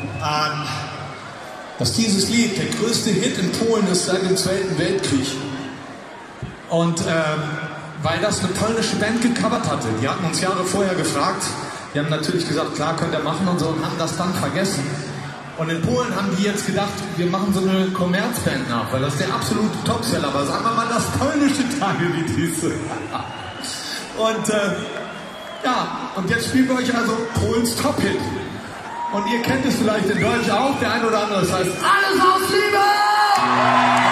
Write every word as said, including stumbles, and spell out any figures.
ähm, dass dieses Lied der größte Hit in Polen ist seit dem Zweiten Weltkrieg. Und ähm, weil das eine polnische Band gecovert hatte. Die hatten uns Jahre vorher gefragt. Die haben natürlich gesagt, klar, könnt ihr machen und so, und haben das dann vergessen. Und in Polen haben die jetzt gedacht, wir machen so eine Kommerzband nach, weil das der absolute Topseller war. Sagen wir mal, das polnische Tagelied hieß. Und äh, ja, und jetzt spielen wir euch also Polens Top-Hit. Und ihr kennt es vielleicht in Deutsch auch, der eine oder andere. Das heißt, alles aus Liebe!